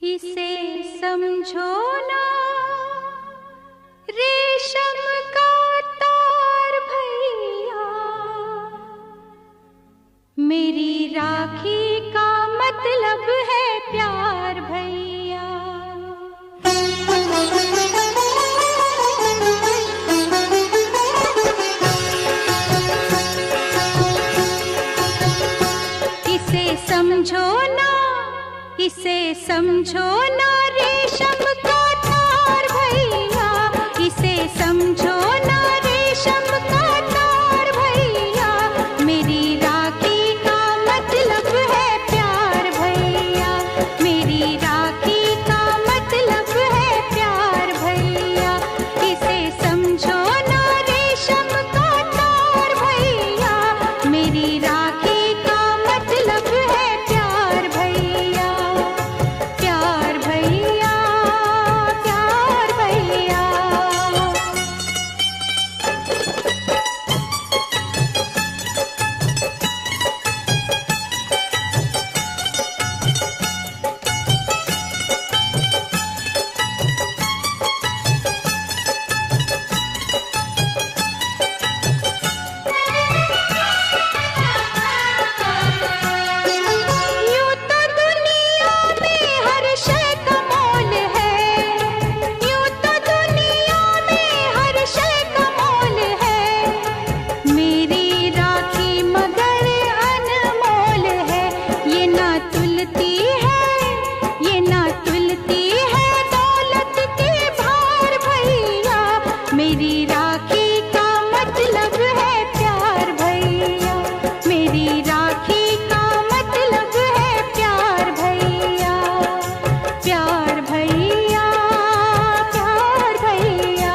इसे समझो ना रेशम का तार भैया, मेरी राखी का मतलब है प्यार भैया। इसे समझो ना, इसे समझो ना रेशम का तार भैया, इसे समझो ना रेशम का तार भैया, मेरी राखी का मतलब है प्यार भैया, मेरी राखी का मतलब है प्यार भैया। इसे समझो ना रेशम का तार भैया, मेरी राखी का मतलब है प्यार भैया, प्यार भैया, प्यार भैया। यूं तो दुनिया में हर शय का मोल है, यूं तो दुनिया में हर शय का मोल है, मेरी राखी मगर अनमोल है। ये ना तुलती है, ये ना तुलती है दौलत के भार भैया, मेरी राखी का मतलब है प्यार भैया, मेरी राखी का मतलब है प्यार भैया, प्यार भैया, प्यार भैया।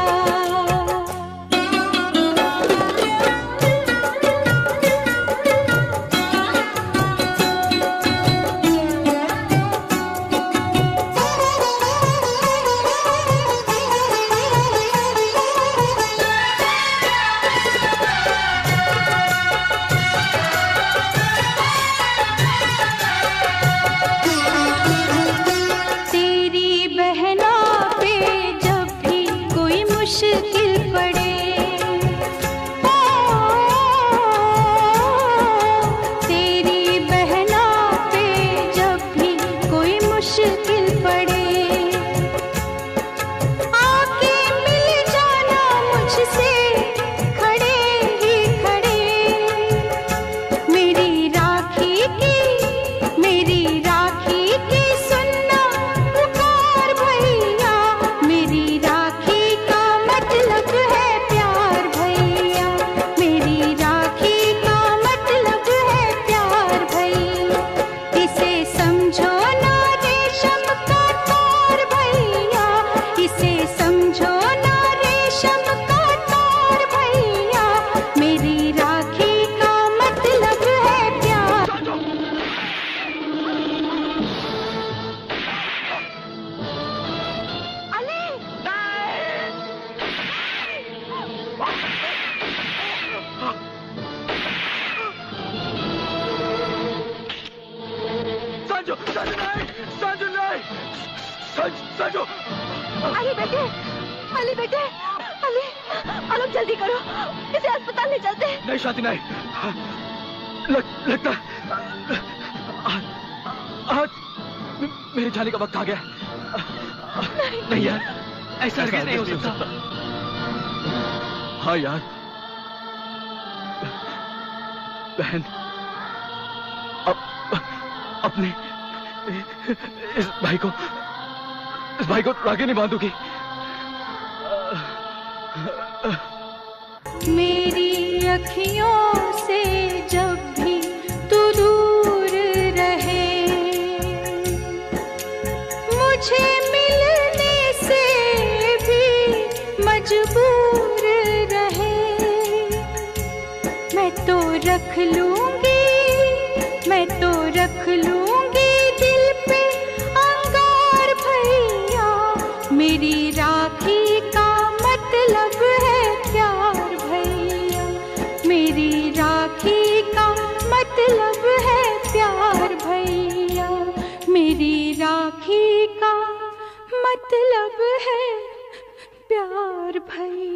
तेरी बहना पे जब भी कोई मुश्किल पड़े, ओ, तेरी बहना पे जब भी कोई मुश्किल पड़े, आके मिल जाना मुझसे खड़े ही खड़े, मेरी राखी की, मेरी राखी की सुनना पुकार भैया, मेरी राखी का मतलब है प्यार भैया, मेरी राखी का मतलब है प्यार भैया। इसे समझो ना रेशम का तार भैया, इसे समझो ना रेशम का तार भैया, मेरी राखी का मतलब है प्यार। संजू, संजू नहीं, संजू नहीं, संजू। अली बेटे, अली बेटे, अली, आलोक जल्दी करो, इसे अस्पताल ले चलते हैं। नहीं शांति नहीं, लगता आज मेरे जाने का वक्त आ गया। नहीं यार, ऐसा नहीं हो सकता। हाँ यार, बहन अपने इस भाई को राखी नहीं बांधूगी। मेरी अखियों से जब भी तू दूर रहे, मुझे मिलने से भी मजबूर रहे, मैं तो रख लूंगी, मैं तो रख लूंगी दिल पे अंगार भैया, मेरी राखी का मतलब है प्यार भैया, मेरी राखी का मतलब है प्यार भैया, मेरी राखी का मतलब है प्यार भैया।